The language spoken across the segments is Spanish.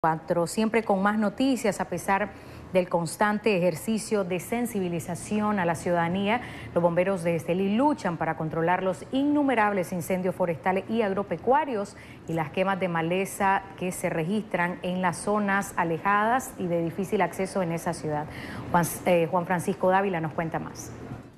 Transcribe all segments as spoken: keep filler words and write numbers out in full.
Cuatro, siempre con más noticias a pesar del constante ejercicio de sensibilización a la ciudadanía. Los bomberos de Estelí luchan para controlar los innumerables incendios forestales y agropecuarios y las quemas de maleza que se registran en las zonas alejadas y de difícil acceso en esa ciudad. Juan, eh, Juan Francisco Dávila nos cuenta más.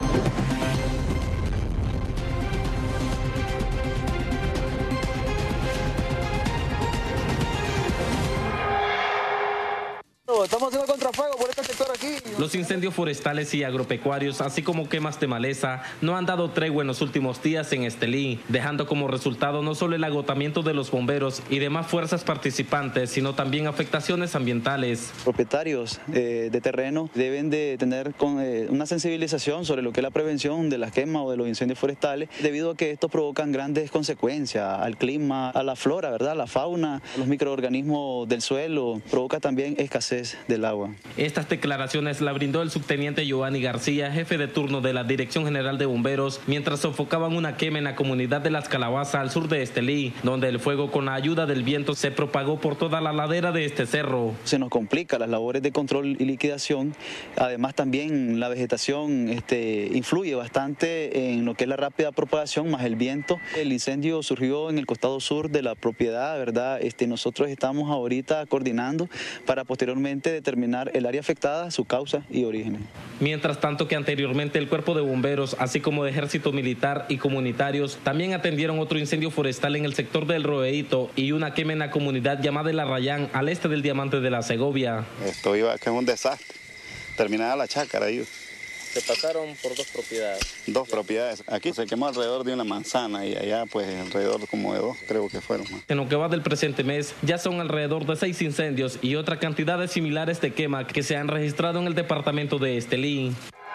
Estamos haciendo contrafuego por este sector aquí. Los incendios forestales y agropecuarios, así como quemas de maleza, no han dado tregua en los últimos días en Estelí, dejando como resultado no solo el agotamiento de los bomberos y demás fuerzas participantes, sino también afectaciones ambientales. Propietarios eh, de terreno deben de tener con, eh, una sensibilización sobre lo que es la prevención de las quemas o de los incendios forestales, debido a que estos provocan grandes consecuencias al clima, a la flora, ¿verdad?, a la fauna, a los microorganismos del suelo, provoca también escasez del agua. Estas declaraciones la brindó el subteniente Giovanni García, jefe de turno de la Dirección General de Bomberos, mientras sofocaban una quema en la comunidad de Las Calabazas al sur de Estelí, donde el fuego con la ayuda del viento se propagó por toda la ladera de este cerro. Se nos complica las labores de control y liquidación, además también la vegetación este, influye bastante en lo que es la rápida propagación más el viento. El incendio surgió en el costado sur de la propiedad, ¿verdad? Este, nosotros estamos ahorita coordinando para posteriormente determinar el área afectada, su causa y orígenes. Mientras tanto que anteriormente el Cuerpo de Bomberos, así como de Ejército Militar y comunitarios, también atendieron otro incendio forestal en el sector del Roeito y una quema en la comunidad llamada El Arrayán, al este del Diamante de la Segovia. Esto iba, que es un desastre, terminaba la chácara ahí. Se pasaron por dos propiedades. Dos propiedades. Aquí se quemó alrededor de una manzana y allá pues alrededor como de dos, creo que fueron. En lo que va del presente mes ya son alrededor de seis incendios y otra cantidad de similares de quema que se han registrado en el departamento de Estelí.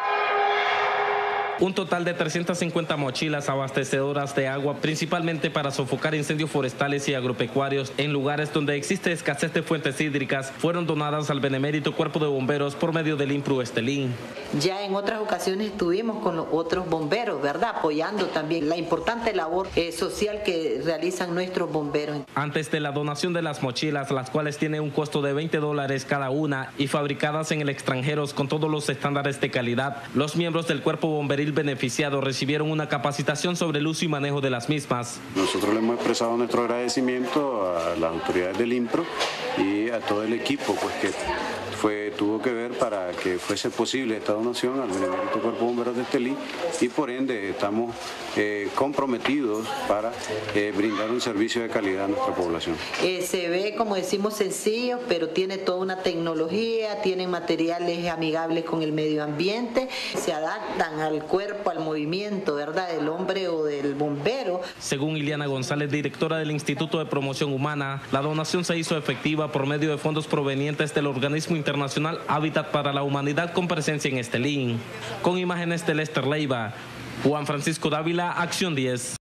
Un total de trescientas cincuenta mochilas abastecedoras de agua, principalmente para sofocar incendios forestales y agropecuarios en lugares donde existe escasez de fuentes hídricas, fueron donadas al benemérito Cuerpo de Bomberos por medio del INPRU Estelí. Ya en otras ocasiones estuvimos con los otros bomberos, ¿verdad?, apoyando también la importante labor eh, social que realizan nuestros bomberos. Antes de la donación de las mochilas, las cuales tienen un costo de veinte dólares cada una y fabricadas en el extranjero con todos los estándares de calidad, los miembros del Cuerpo Bomberil beneficiados recibieron una capacitación sobre el uso y manejo de las mismas. Nosotros le hemos expresado nuestro agradecimiento a las autoridades del INPRO y a todo el equipo pues que fue, tuvo que ver para que fuese posible esta donación al Benemérito Cuerpo de Bomberos de Estelí y por ende estamos eh, comprometidos para eh, brindar un servicio de calidad a nuestra población. Eh, se ve, como decimos, sencillo, pero tiene toda una tecnología, tiene materiales amigables con el medio ambiente, se adaptan al cuerpo, al movimiento, ¿verdad?, del hombre o del bombero. Según Iliana González, directora del Instituto de Promoción Humana, la donación se hizo efectiva por medio de fondos provenientes del organismo internacional Hábitat para la Humanidad con presencia en Estelí. Con imágenes de Lester Leiva, Juan Francisco Dávila, Acción diez.